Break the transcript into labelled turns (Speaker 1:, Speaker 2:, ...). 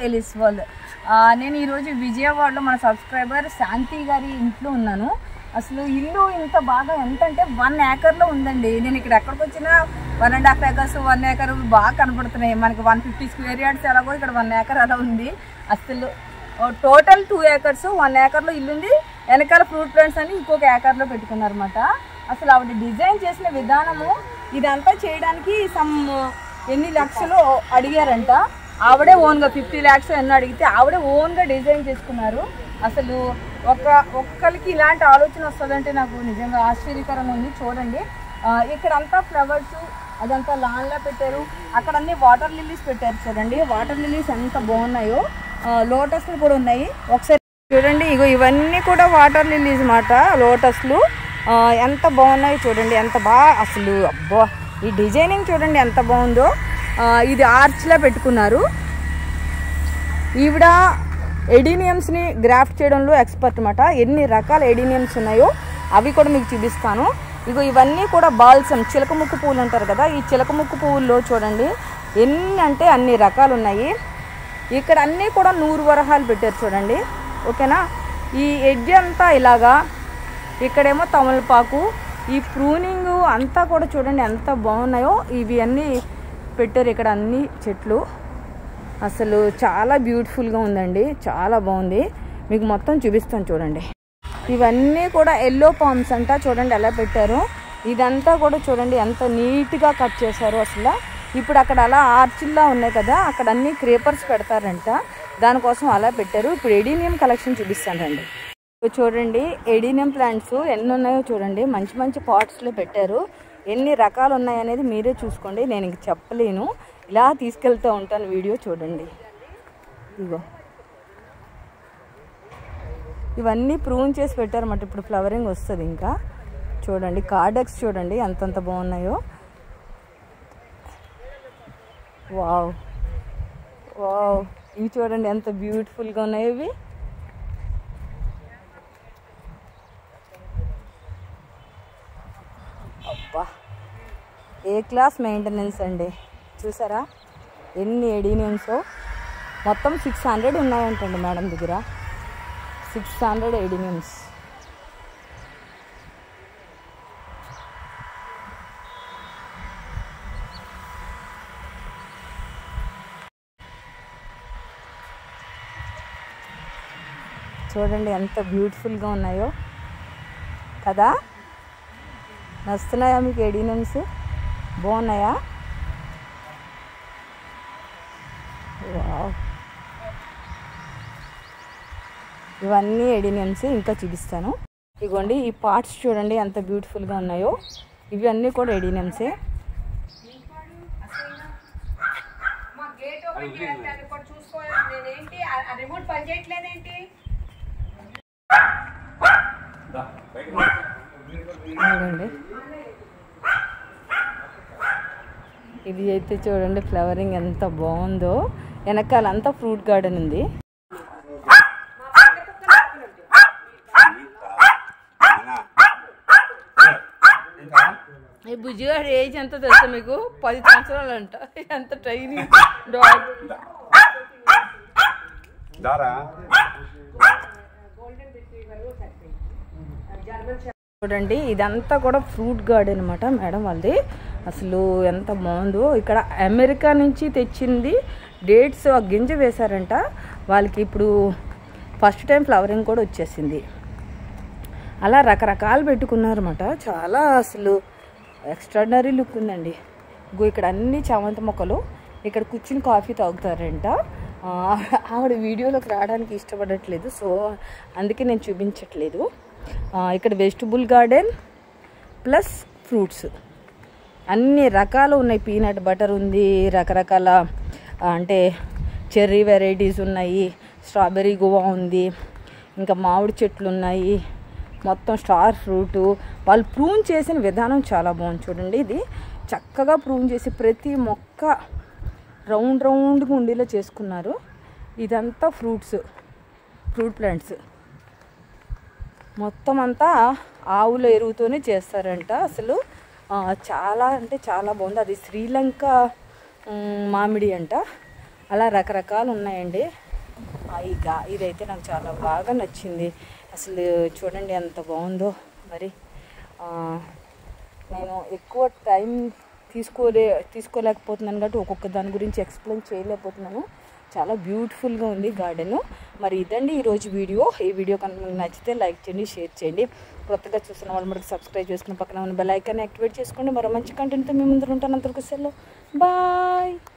Speaker 1: Ellis world. నేను ఈరోజు విజయవాడలో మన సబ్స్క్రైబర్ శాంతి గారి ఇంట్లో ఉన్నాను. అసలు ఇల్లు ఇంత బాగా ఎంత అంటే 1 ఏకర్లో ఉందండి. నేను ఇక్కడ ఎక్కడికి వచ్చినా 1.5 ఏకర్స్ 1 ఏకర్ బాగా కనపడుతున్నాయి. మనకి 150 స్క్వేర్ యార్డ్స్ ఎలాగో ఇక్కడ 1 ఏకర్ అలా ఉంది. అసలు టోటల్ 2 ఏకర్స్ 1 ఏకర్లో ఇల్లు ఉంది. వెనకాల ఫ్రూట్ ప్లాంట్స్ అని ఇంకొక ఏకర్లో పెట్టుకున్నారన్నమాట. అసలు ఆవిడ డిజైన్ చేసిన విధానము ఇదంతా చేయడానికి ఎన్ని లక్షలు అడిగారంట. ఆవిడే ఓన్గా 50 lakhs ఎన్నో అడిగితే ఆవిడే ఓన్గా డిజైన్ చేసుకున్నారు. అసలు ఒక్కరికి ఇలాంటి ఆలోచన వస్తుందంటే నాకు నిజంగా ఆశ్చర్యకరంగా ఉంది. చూడండి ఇక్కడంతా ఫ్లవర్స్ అదంతా లాన్లా పెట్టారు. అక్కడ అన్ని వాటర్ లిల్లీస్ పెట్టారు. చూడండి వాటర్ లిల్లీస్ ఎంత బాగున్నాయో. లోటస్లు కూడా ఉన్నాయి. ఒకసారి చూడండి ఇగో ఇవన్నీ కూడా వాటర్ లిల్లీస్ మాట. లోటస్లు ఎంత బాగున్నాయి చూడండి. ఎంత బాగా అసలు అబ్బా ఈ డిజైనింగ్ చూడండి ఎంత బాగుందో. ఇది ఆర్చ్లా పెట్టుకున్నారు. ఈవిడ ఎడీనియమ్స్ని గ్రాఫ్ట్ చేయడంలో ఎక్స్పర్ట్ అన్నమాట. ఎన్ని రకాల ఎడీనియమ్స్ ఉన్నాయో అవి కూడా మీకు చూపిస్తాను. ఇగో ఇవన్నీ కూడా బాల్సమ్ చిలకముక్కు పువ్వులు అంటారు కదా. ఈ చిలకముక్కు పువ్వుల్లో చూడండి ఎన్ని అంటే అన్ని రకాలు ఉన్నాయి. ఇక్కడ అన్నీ కూడా 100 వరహాలు పెట్టారు చూడండి. ఓకేనా. ఈ ఎడ్జ్ అంతా ఇలాగా, ఇక్కడేమో తమలపాకు. ఈ ప్రూనింగ్ అంతా కూడా చూడండి ఎంత బాగున్నాయో. ఇవి అన్నీ పెట్టారు ఇక్కడ అన్ని చెట్లు. అసలు చాలా బ్యూటిఫుల్గా ఉందండి. చాలా బాగుంది. మీకు మొత్తం చూపిస్తాను చూడండి. ఇవన్నీ కూడా ఎల్లో పామ్స్ అంట. చూడండి ఎలా పెట్టారు. ఇదంతా కూడా చూడండి ఎంత నీట్గా కట్ చేశారు అసలు. ఇప్పుడు అక్కడ అలా ఆర్చిల్లా ఉన్నాయి కదా, అక్కడ అన్ని క్రేపర్స్ పెడతారంట. దానికోసం అలా పెట్టారు. ఇప్పుడు ఎడీనియం కలెక్షన్ చూపిస్తానండి. చూడండి ఎడీనియం ప్లాంట్స్ ఎన్ని ఉన్నాయో చూడండి. మంచి మంచి పాట్స్లో పెట్టారు. ఎన్ని రకాలు ఉన్నాయనేది మీరే చూసుకోండి. నేను ఇంక చెప్పలేను. ఇలా తీసుకెళ్తూ ఉంటాను వీడియో. చూడండి ఇగో ఇవన్నీ ప్రూన్ చేసి పెట్టారన్నమాట. ఇప్పుడు ఫ్లవరింగ్ వస్తుంది ఇంకా. చూడండి కార్డెక్స్ చూడండి ఎంతంత బాగున్నాయో. వావ్ వావ్ ఇవి చూడండి ఎంత బ్యూటిఫుల్గా ఉన్నాయో ఇవి. అబ్బా ఏ క్లాస్ మెయింటెనెన్స్ అండి. చూసారా ఎన్ని ఎడీనియమ్సో. మొత్తం 600 ఉన్నాయంటండి మేడం దగ్గర. 600 ఎడీనియమ్స్. చూడండి ఎంత బ్యూటిఫుల్గా ఉన్నాయో కదా. నస్తున్నాయా మీకు ఎడీనియమ్స్? బాగున్నాయా? వావ్ ఇవన్నీ ఎడీనియమ్స్. ఇంకా చూపిస్తాను. ఇగోండి ఈ పార్ట్స్ చూడండి ఎంత బ్యూటిఫుల్గా ఉన్నాయో. ఇవి అన్నీ కూడా ఎడీనియమ్సే. ఇది అయితే చూడండి ఫ్లవరింగ్ ఎంత బాగుందో. వెనకాలంతా ఫ్రూట్ గార్డెన్ ఉంది. ఈ బుజ్జిగాడు ఏజ్ ఎంత తెలుసా మీకు? 10 సంవత్సరాలు అంట. ఎంత ట్రైనింగ్ డాగ్. చూడండి ఇదంతా కూడా ఫ్రూట్ గార్డెన్ అనమాట మేడం వాళ్ళది. అసలు ఎంత బాగుందో. ఇక్కడ అమెరికా నుంచి తెచ్చింది డేట్స్ ఆ గింజ వేశారంట వాళ్ళకి. ఇప్పుడు ఫస్ట్ టైం ఫ్లవరింగ్ కూడా వచ్చేసింది. అలా రకరకాలు పెట్టుకున్నారన్నమాట. చాలా అసలు ఎక్స్ట్రాడినరీ లుక్ ఉందండి. ఇక్కడ అన్ని చామంతి మొక్కలు. ఇక్కడ కూర్చుని కాఫీ తాగుతారంట. ఆవిడ వీడియోలోకి రావడానికి ఇష్టపడట్లేదు, సో అందుకే నేను చూపించట్లేదు. ఇక్కడ వెజిటబుల్ గార్డెన్ ప్లస్ ఫ్రూట్స్ అన్ని రకాలు ఉన్నాయి. పీనట్ బటర్ ఉంది, రకరకాల అంటే చెర్రీ వెరైటీస్ ఉన్నాయి, స్ట్రాబెర్రీ గువా ఉంది, ఇంకా మామిడి చెట్లు ఉన్నాయి, మొత్తం స్టార్ ఫ్రూటు. వాళ్ళు ప్రూన్ చేసిన విధానం చాలా బాగుంది చూడండి. ఇది చక్కగా ప్రూన్ చేసి ప్రతి మొక్క రౌండ్గా ఉండేలా చేసుకున్నారు. ఇదంతా ఫ్రూట్ ప్లాంట్స్ మొత్తం అంతా ఆవుల ఎరువుతోనే చేస్తారంట. అసలు చాలా అంటే చాలా బాగుంది. అది శ్రీలంక మామిడి అంట. అలా రకరకాలు ఉన్నాయండి. ఇదైతే నాకు చాలా బాగా నచ్చింది. అసలు చూడండి ఎంత బాగుందో. మరి నేను ఎక్కువ టైం తీసుకోలేకపోతున్నాను కాబట్టి ఒక్కొక్క దాని గురించి ఎక్స్ప్లెయిన్ చేయలేకపోతున్నాను. చాలా బ్యూటిఫుల్గా ఉంది గార్డెను. మరి ఇదండి ఈరోజు వీడియో. ఈ వీడియో కనుక మీకు నచ్చితే లైక్ చేయండి, షేర్ చేయండి. కొత్తగా చూస్తున్న వాళ్ళు మనకి సబ్స్క్రైబ్ చేసుకుని పక్కన ఉన్న బెల్ ఐకాన్ని యాక్టివేట్ చేసుకోండి. మరో మంచి కంటెంట్తో మీ ముందు ఉంటాను. అంతవరకు సెలవు, బాయ్.